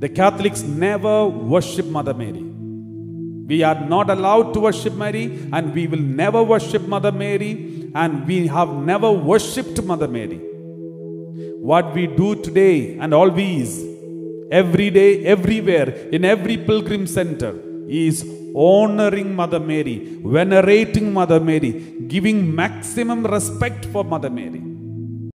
The Catholics never worship Mother Mary. We are not allowed to worship Mary, and we will never worship Mother Mary, and we have never worshipped Mother Mary. What we do today and always, every day, everywhere, in every pilgrim center, is honoring Mother Mary, venerating Mother Mary, giving maximum respect for Mother Mary.